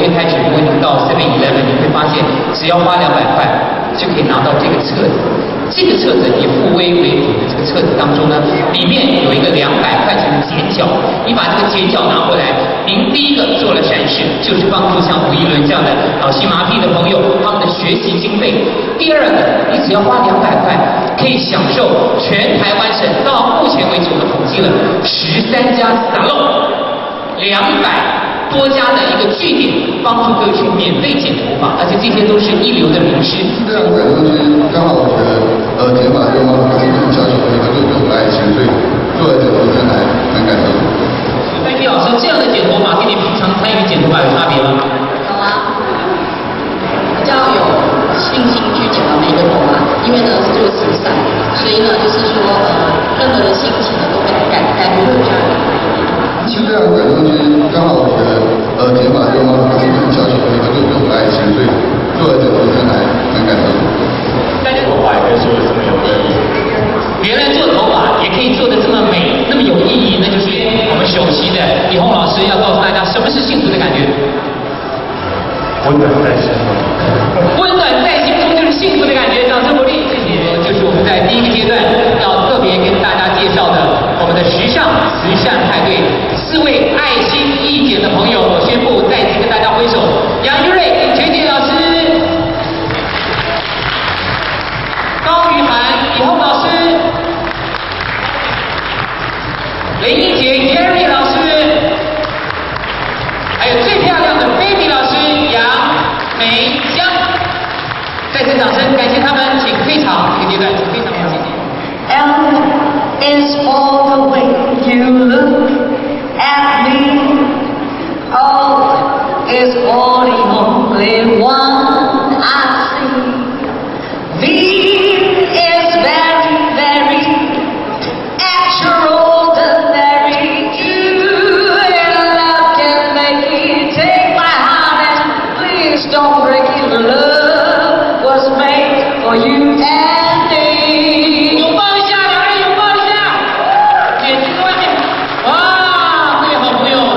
天开始，如果你到 7-Eleven， 你会发现只要花200块就可以拿到这个册子。这个册子以复威为主的这个册子当中呢，里面有一个200块钱的剪角，你把这个剪角拿回来，您第一个做了善事，就是帮助像吴一伦这样的脑性麻痹的朋友他们的学习经费。第二个，你只要花200块，可以享受全台湾省到目前为止我们统计了13家salon，200多家的一个据点，帮助各位去免费剪头发，而且这些都是一流的名师。 这样感动是刚好我觉得剪发这个妈妈还是从小小朋友就很爱钱，所以做了剪头真的还蛮感动。 戴季老师，这样的剪头发跟你平常参与剪头发有差别吗？ 有啊，比较有信心去剪到每一个头发，因为呢是做慈善，所以呢就是说任何的心情呢都会改变会比较好。 是这样感动是刚好我觉得剪发这个妈妈还是从小小朋友就很爱钱，所以做了剪头真的还蛮感动。 戴季头发也可以做的这么有意义，原来做头发也可以做的这么美，那么有意义，那就是我们首席的李洪老师要告诉大家什么是幸福的感觉。 温暖在心中， 温暖在心中就是幸福的感觉，掌声鼓励。这些就是我们在第一个阶段要特别跟大家介绍的我们的时尚慈善派对，4位爱心义剪的朋友，我宣布再次跟大家挥手。杨玉瑞、林学姐老师，高于涵、李洪老师，雷英杰、Jerry 老师，还有最漂亮的 Baby 老师杨美香。再次掌声感谢他们，请退场。这个阶段请退场，谢谢。 L is for the way you look at me. O is for the only one I see. V is very, very extraordinary. You and love can make me take my heart and please don't break it. Love was made for you and me. 拥抱一下，两人拥抱一下，眼睛在外面，哇，各位好朋友。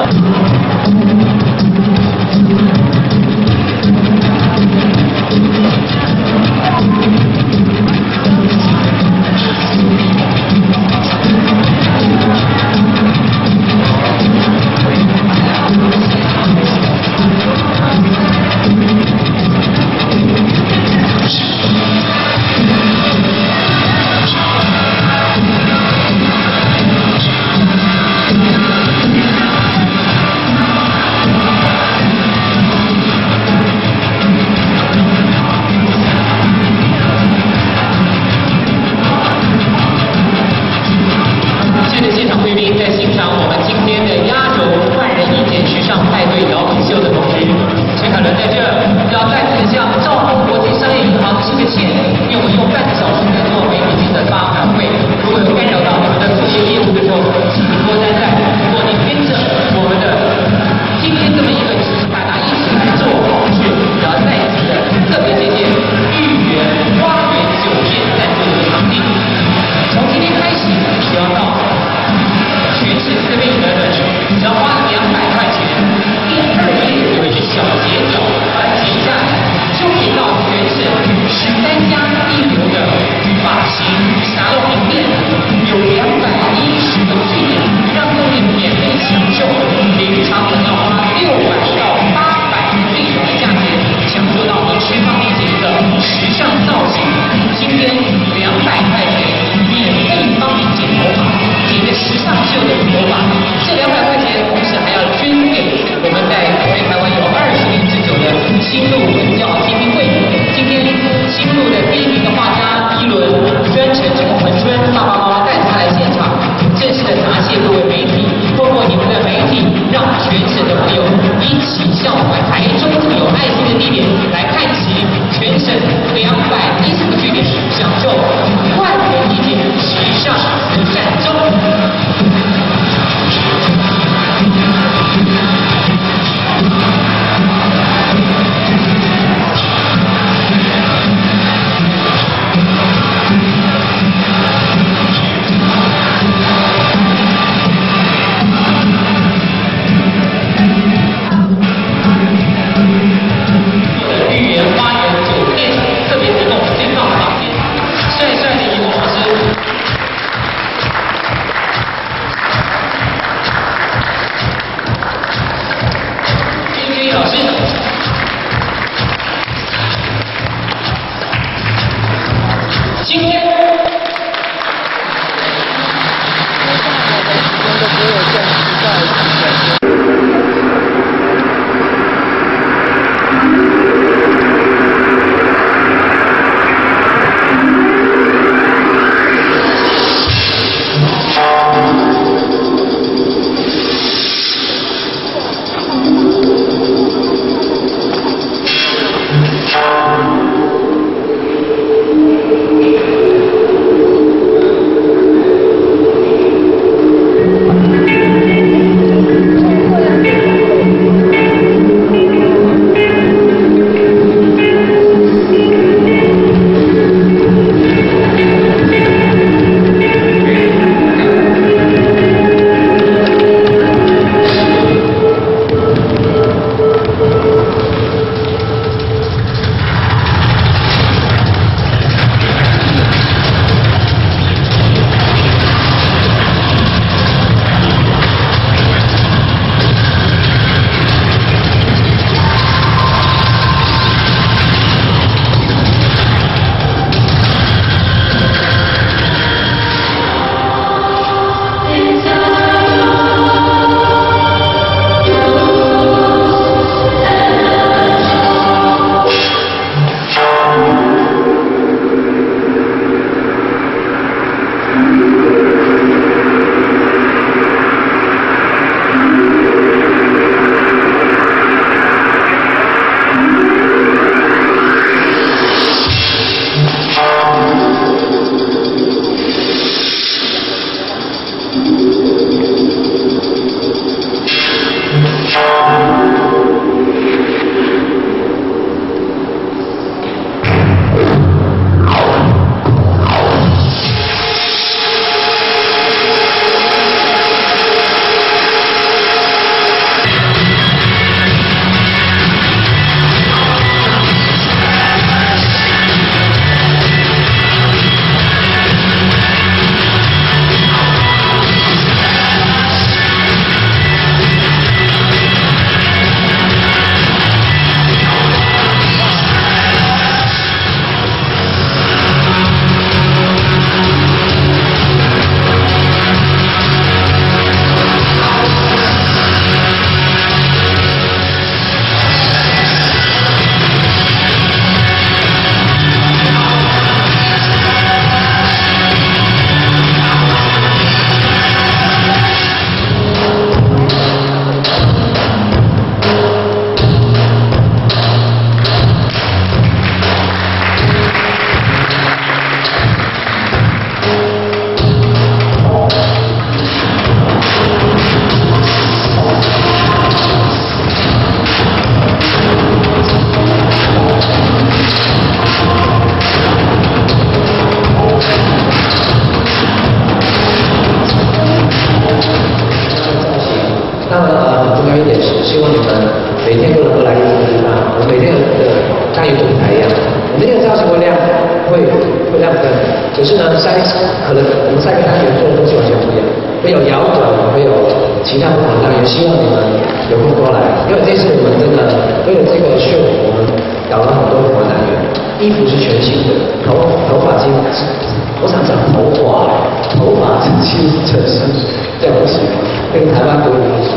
可是呢，可能我们3个单元做的东西完全不一样，会有摇滚，会有其他不同的单元，希望你们有空多来，因为这次我们真的为了这个秀，我们搞了很多不同的单元，衣服是全新的，头发几乎，我想讲头发是几乎全是这样不行，跟台湾不一样。